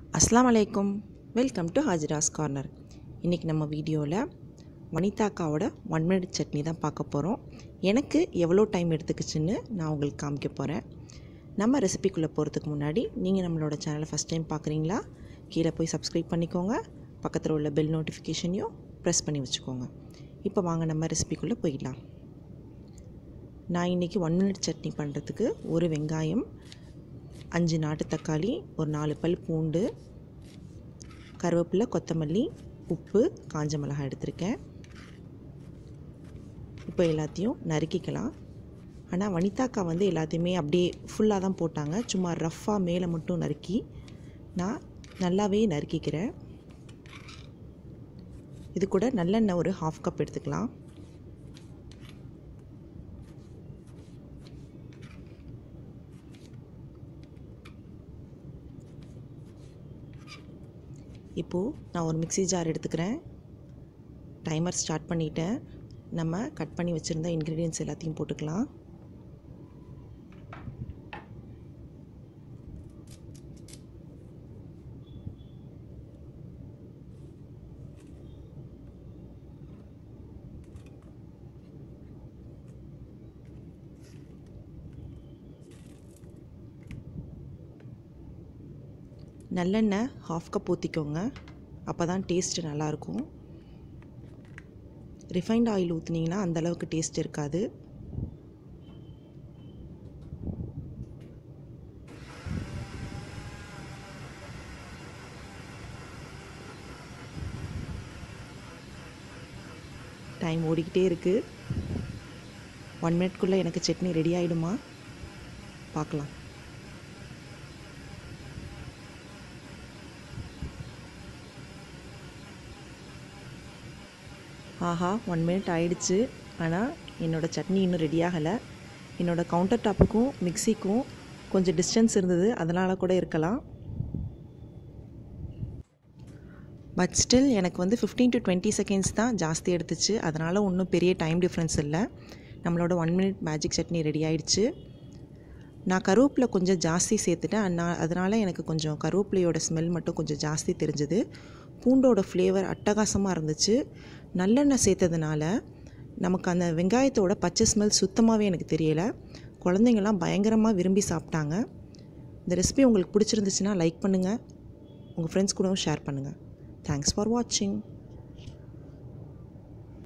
अस्सलाम वालेकुम welcome to Hajira's corner. இன்றைக்கி நம்ம வீடியோவில் வனிதாக்காவோட 1 மினிட் சட்னி தான் பார்க்க போகிறோம். எனக்கு எவ்வளோ டைம் எடுத்துக்கிச்சுன்னு நான் உங்களுக்கு காமிக்க போகிறேன். நம்ம ரெசிபிக்குள்ளே போகிறதுக்கு முன்னாடி நீங்கள் நம்மளோட சேனலை ஃபஸ்ட் டைம் பார்க்குறீங்களா, கீழே போய் சப்ஸ்கிரைப் பண்ணிக்கோங்க. பக்கத்தில் உள்ள பெல் நோட்டிஃபிகேஷனையும் ப்ரெஸ் பண்ணி வச்சுக்கோங்க. இப்போ வாங்க நம்ம ரெசிபிக்குள்ளே போயிடலாம். நான் இன்றைக்கி 1 மினிட் சட்னி பண்ணுறதுக்கு ஒரு வெங்காயம், 5 நாட்டு தக்காளி, ஒரு 4 பல் பூண்டு, கருவேப்பிலை, கொத்தமல்லி, உப்பு, காஞ்ச மிளகாய் எடுத்திருக்கேன். இப்போ எல்லாத்தையும் நறுக்கிக்கலாம். ஆனால் வனிதாக்கா எல்லாத்தையுமே அப்படியே ஃபுல்லாக தான் போட்டாங்க. சும்மா ரஃப்பாக மேலே மட்டும் நறுக்கி நான் நல்லாவே நறுக்கிக்கிறேன். இது கூட நல்லெண்ணெய் ஒரு 1/2 கப் எடுத்துக்கலாம். இப்போது நான் ஒரு மிக்ஸி ஜார் எடுத்துக்கிறேன். டைமர் ஸ்டார்ட் பண்ணிட்டேன். நம்ம கட் பண்ணி வச்சுருந்த இன்க்ரீடியன்ட்ஸ் எல்லாத்தையும் போட்டுக்கலாம். நல்லெண்ணெய் 1/2 கப் ஊற்றிக்கோங்க. அப்போ தான் டேஸ்ட்டு நல்லாயிருக்கும். ரிஃபைண்ட் ஆயில் ஊற்றினீங்கன்னா அந்தளவுக்கு டேஸ்ட் இருக்காது. டைம் ஓடிக்கிட்டே இருக்குது. 1 மினிட்குள்ளே எனக்கு சட்னி ரெடி ஆகிடுமா பார்க்கலாம். ஆஹா, 1 மினிட் ஆயிடுச்சு. ஆனால் என்னோடய சட்னி இன்னும் ரெடி ஆகலை. என்னோடய கவுண்டர் டாப்புக்கும் மிக்சிக்கும் கொஞ்சம் டிஸ்டன்ஸ் இருந்தது, அதனால் கூட இருக்கலாம். பட் ஸ்டில் எனக்கு 15 to 20 செகண்ட்ஸ் தான் ஜாஸ்தி எடுத்துச்சு. அதனால் ஒன்றும் பெரிய டைம் டிஃப்ரென்ஸ் இல்லை. நம்மளோட 1 மினிட் மேஜிக் சட்னி ரெடி ஆயிடுச்சு. நான் கருவேப்பிலை கொஞ்சம் ஜாஸ்தி சேர்த்துட்டேன். அதனால் எனக்கு கொஞ்சம் கருவேப்பிலையோட ஸ்மெல் மட்டும் கொஞ்சம் ஜாஸ்தி தெரிஞ்சுது. பூண்டோட ஃப்ளேவர் அட்டகாசமாக இருந்துச்சு. நல்லெண்ணெய் சேர்த்ததுனால நமக்கு அந்த வெங்காயத்தோட பச்சை ஸ்மெல் சுத்தமாகவே எனக்கு தெரியலை. குழந்தைங்கள்லாம் பயங்கரமாக விரும்பி சாப்பிட்டாங்க. இந்த ரெசிபி உங்களுக்கு பிடிச்சிருந்துச்சுன்னா லைக் பண்ணுங்கள், உங்கள் ஃப்ரெண்ட்ஸ் கூடவும் ஷேர் பண்ணுங்கள். தேங்க்ஸ் ஃபார் வாட்சிங்.